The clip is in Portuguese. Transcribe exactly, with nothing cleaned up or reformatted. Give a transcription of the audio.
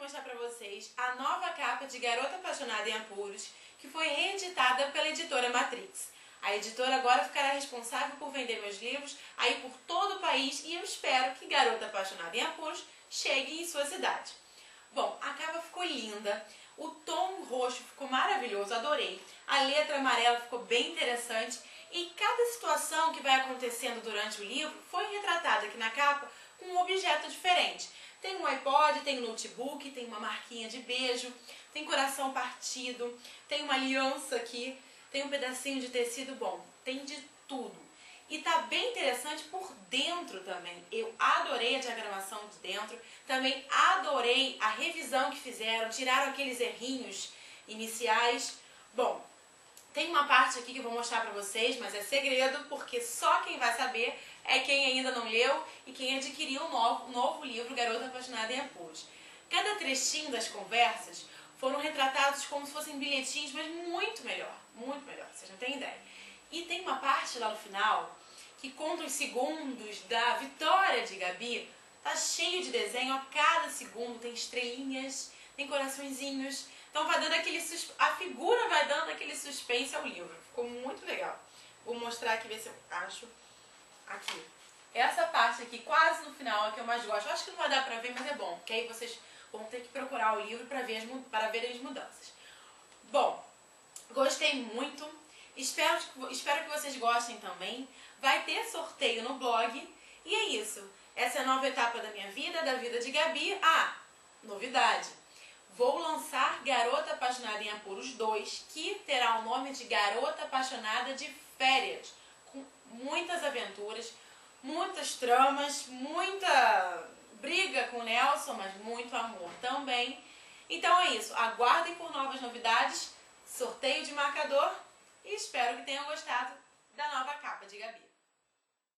mostrar pra vocês a nova capa de Garota Apaixonada em Apuros, que foi reeditada pela editora Matrix. A editora agora ficará responsável por vender meus livros aí por todo o país e eu espero que Garota Apaixonada em Apuros chegue em sua cidade. Bom, a capa ficou linda, o tom roxo ficou maravilhoso, adorei. A letra amarela ficou bem interessante e cada situação que vai acontecendo durante o livro foi retratada aqui na capa com um objeto diferente. Tem um iPod, tem um notebook, tem uma marquinha de beijo, tem coração partido, tem uma aliança aqui, tem um pedacinho de tecido bom, tem de tudo. E tá bem interessante por dentro também. Eu adorei a diagramação de dentro, também adorei a revisão que fizeram, tiraram aqueles errinhos iniciais. Bom, tem uma parte aqui que eu vou mostrar pra vocês, mas é segredo, porque só quem vai saber é quem ainda não leu e quem adquiriu o novo, novo livro Garota Apaixonada em Apuros. Cada trechinho das conversas foram retratados como se fossem bilhetinhos, mas muito melhor, muito melhor, vocês não têm ideia. E tem uma parte lá no final que conta os segundos da vitória de Gabi. Tá cheio de desenho, a cada segundo tem estrelinhas, tem coraçõezinhos. Então vai dando aquele sus... a figura vai dando aquele suspense ao livro. Ficou muito legal. Vou mostrar aqui, ver se eu acho. Aqui. Essa parte aqui, quase no final, é a que eu mais gosto. Eu acho que não vai dar pra ver, mas é bom, porque aí vocês vão ter que procurar o livro para ver, as, para ver as mudanças. Bom, gostei muito. Espero, espero que vocês gostem também. Vai ter sorteio no blog. E é isso. Essa é a nova etapa da minha vida, da vida de Gabi. Ah, novidade. Vou lançar Garota Apaixonada em Apuros dois, que terá o nome de Garota Apaixonada de Férias. Com muitas aventuras, muitas tramas, muita briga com o Nelson, mas muito amor também. Então é isso. Aguardem por novas novidades, sorteio de marcador e espero que tenham gostado da nova capa de Gabi.